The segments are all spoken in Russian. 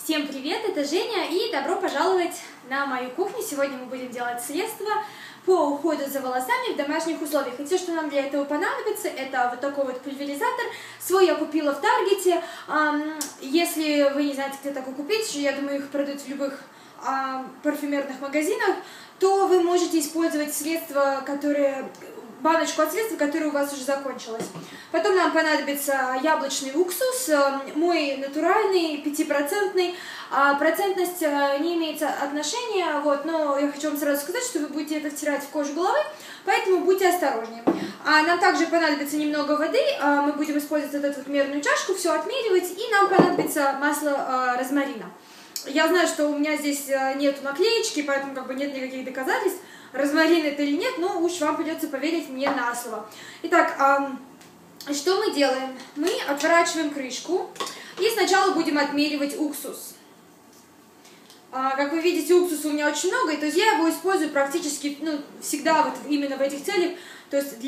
Всем привет, это Женя, и добро пожаловать на мою кухню. Сегодня мы будем делать средства по уходу за волосами в домашних условиях. И все, что нам для этого понадобится, это вот такой вот пульверизатор. Свой я купила в Таргете. Если вы не знаете, где такой купить, я думаю, их продают в любых парфюмерных магазинах, то вы можете использовать средства, баночку от средств, которое у вас уже закончилось. Потом нам понадобится яблочный уксус, мой натуральный, 5%. Процентность не имеет отношения, но я хочу вам сразу сказать, что вы будете это втирать в кожу головы, поэтому будьте осторожнее. Нам также понадобится немного воды, мы будем использовать эту мерную чашку, все отмеривать, и нам понадобится масло розмарина. Я знаю, что у меня здесь нет наклеечки, поэтому нет никаких доказательств, розмарин это или нет, но уж вам придется поверить мне на слово. Итак, что мы делаем? Мы отворачиваем крышку и сначала будем отмеривать уксус. Как вы видите, уксуса у меня очень много, и то есть я его использую практически всегда именно в этих целях, то есть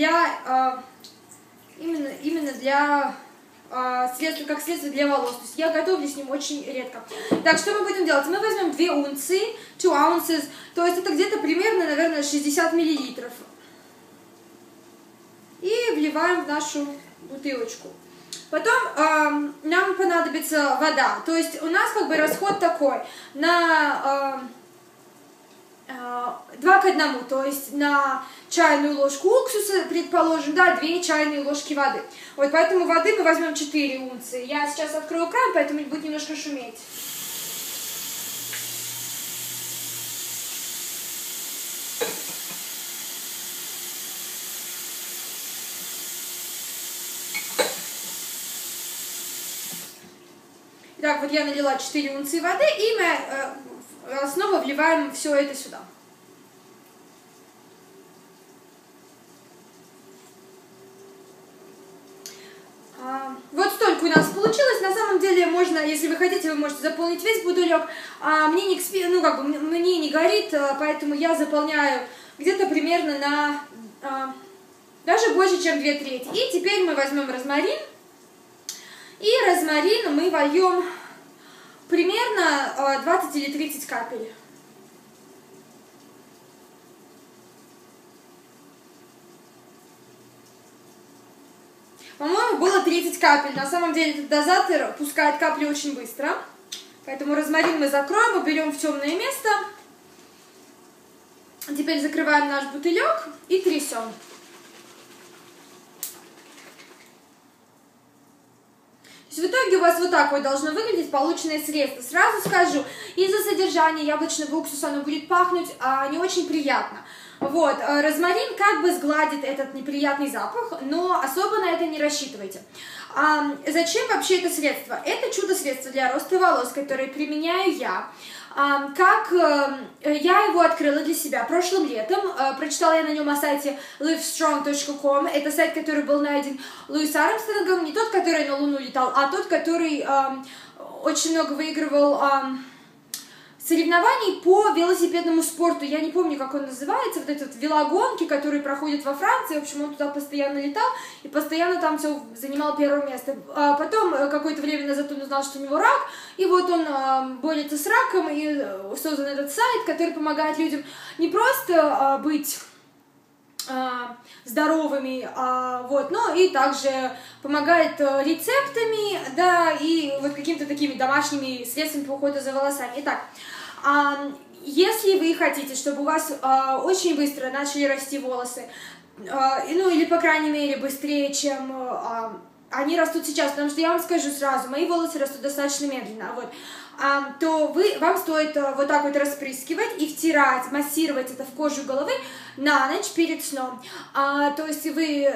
именно для как средство для волос. То есть я готовлю с ним очень редко. Так, что мы будем делать? Мы возьмем 2 унции, 2 ounces, то есть это где-то примерно, наверное, 60 миллилитров. И вливаем в нашу бутылочку. Потом нам понадобится вода. То есть у нас расход такой, на 2 к 1, то есть на чайную ложку уксуса, предположим, 2 чайные ложки воды. Поэтому воды мы возьмем 4 унции. Я сейчас открою кран, поэтому будет немножко шуметь. Итак, я налила 4 унции воды, и мы снова вливаем все это сюда. Вот столько у нас получилось. На самом деле можно, если вы хотите, вы можете заполнить весь бутылек. Мне не горит, поэтому я заполняю где-то примерно на даже больше, чем 2/3. И теперь мы возьмем розмарин. И розмарин мы вольем примерно 20 или 30 капель. По-моему, было 30 капель. На самом деле этот дозатор пускает капли очень быстро. Поэтому розмарин мы закроем, уберем в темное место. Теперь закрываем наш бутылек и трясем. В итоге у вас вот так должно выглядеть полученное средство. Сразу скажу, из-за содержания яблочного уксуса оно будет пахнуть не очень приятно. Розмарин сгладит этот неприятный запах, но особо на это не рассчитывайте. Зачем вообще это средство? Это чудо-средство для роста волос, которое применяю я. Я его открыла для себя прошлым летом, прочитала я на нем о сайте livestrong.com, это сайт, который был найден Луис Армстронгом, не тот, который на Луну летал, а тот, который очень много выигрывал соревнований по велосипедному спорту. Я не помню, как он называется, велогонки, которые проходят во Франции. В общем, он туда постоянно летал и постоянно там все занимал первое место. Потом, какое-то время назад, он узнал, что у него рак, и он борется с раком, и создан этот сайт, который помогает людям не просто быть здоровыми, но и также помогает рецептами, да, и какими-то такими домашними средствами по уходу за волосами. Итак, если вы хотите, чтобы у вас очень быстро начали расти волосы, или, по крайней мере, быстрее, чем они растут сейчас, потому что я вам скажу сразу, мои волосы растут достаточно медленно, то вам стоит вот так распрыскивать и втирать, массировать это в кожу головы на ночь перед сном. То есть вы,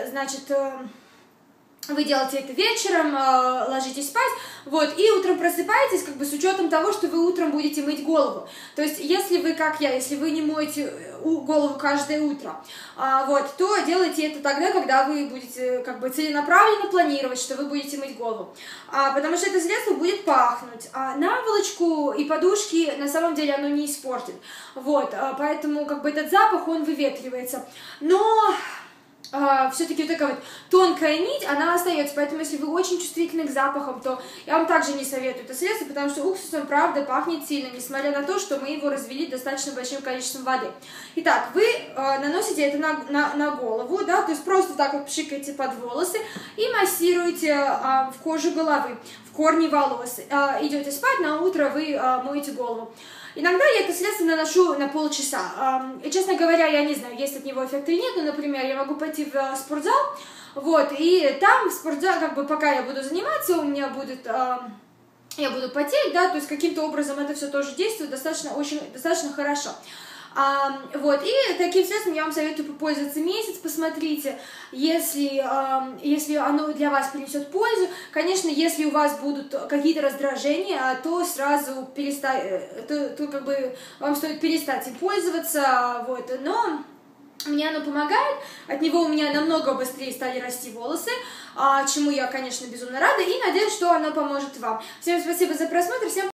вы делаете это вечером, ложитесь спать, и утром просыпаетесь, с учетом того, что вы утром будете мыть голову. То есть, если вы, как я, если вы не моете голову каждое утро, то делайте это тогда, когда вы будете, целенаправленно планировать, что вы будете мыть голову. Потому что это средство будет пахнуть. Наволочку и подушки, на самом деле, оно не испортит. Поэтому, этот запах, он выветривается. Но все-таки вот такая вот тонкая нить, она остается, поэтому если вы очень чувствительны к запахам, то я вам также не советую это средство, потому что уксус, он правда пахнет сильно, несмотря на то, что мы его развели достаточно большим количеством воды. Итак, вы наносите это на голову, да, то есть просто так вот пшикаете под волосы и массируете в кожу головы, в корни волос. Идете спать, на утро вы моете голову. Иногда я это средство наношу на полчаса. Честно говоря, я не знаю, есть от него эффект или нет, но, например, я могу пойти в спортзал, вот, и там в спортзале, как бы, пока я буду заниматься, у меня будет... я буду потеть, да, то есть каким-то образом это все тоже действует достаточно хорошо. Вот, и таким средством я вам советую попользоваться месяц, посмотрите, если оно для вас принесет пользу. Конечно, если у вас будут какие-то раздражения, то сразу как бы вам стоит перестать им пользоваться, вот, но мне оно помогает, от него у меня намного быстрее стали расти волосы, чему я, конечно, безумно рада, и надеюсь, что оно поможет вам. Всем спасибо за просмотр, всем